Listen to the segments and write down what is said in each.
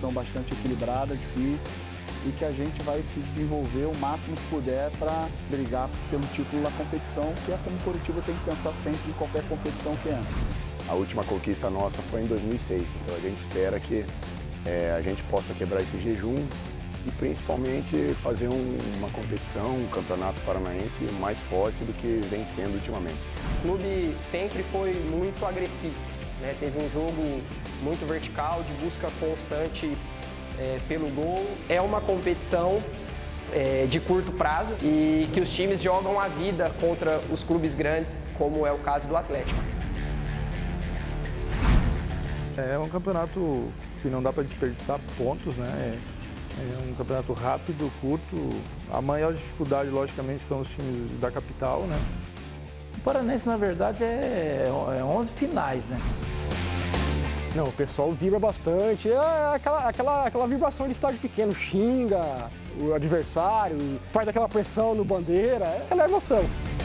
competição bastante equilibrada, difícil, e que a gente vai se desenvolver o máximo que puder para brigar pelo título da competição, que é como o Coritiba tem que pensar sempre em qualquer competição que entra. A última conquista nossa foi em 2006, então a gente espera que a gente possa quebrar esse jejum e principalmente fazer uma competição, um campeonato paranaense mais forte do que vem sendo ultimamente. O clube sempre foi muito agressivo, né? Teve um jogo muito vertical, de busca constante pelo gol. É uma competição de curto prazo e que os times jogam a vida contra os clubes grandes, como é o caso do Atlético. É um campeonato que não dá para desperdiçar pontos, né? É um campeonato rápido, curto. A maior dificuldade, logicamente, são os times da capital, né? O Paranense, na verdade, é 11 finais, né? Não, o pessoal vibra bastante, aquela vibração de estádio pequeno, xinga o adversário, faz aquela pressão no bandeira, aquela emoção.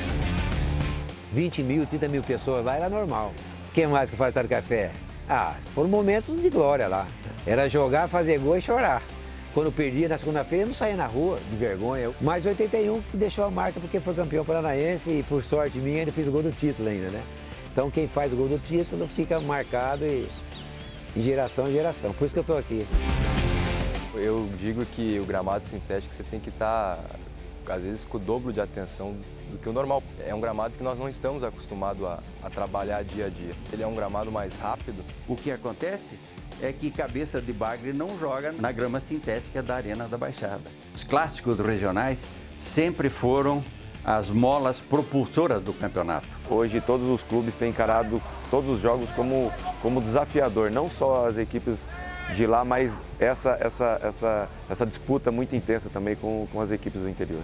20 mil, 30 mil pessoas lá era normal. Quem mais que faz estádio de café? Foram momentos de glória lá. Era jogar, fazer gol e chorar. Quando perdia na segunda-feira, eu não saía na rua de vergonha. Mas 81 que deixou a marca porque foi campeão paranaense e, por sorte minha, ainda fiz o gol do título ainda, né? Então quem faz o gol do título fica marcado de geração em geração. Por isso que eu estou aqui. Eu digo que o gramado sintético você tem que estar, às vezes, com o dobro de atenção do que o normal. É um gramado que nós não estamos acostumados a trabalhar dia a dia. Ele é um gramado mais rápido. O que acontece é que Cabeça de Bagre não joga na grama sintética da Arena da Baixada. Os clássicos regionais sempre foram as molas propulsoras do campeonato. Hoje todos os clubes têm encarado todos os jogos como desafiador, não só as equipes de lá, mas essa disputa muito intensa também com as equipes do interior.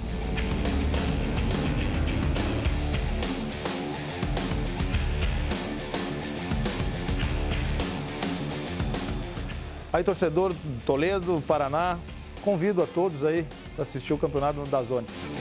Aí, torcedor do Toledo, Paraná, convido a todos aí para assistir o campeonato da DAZN.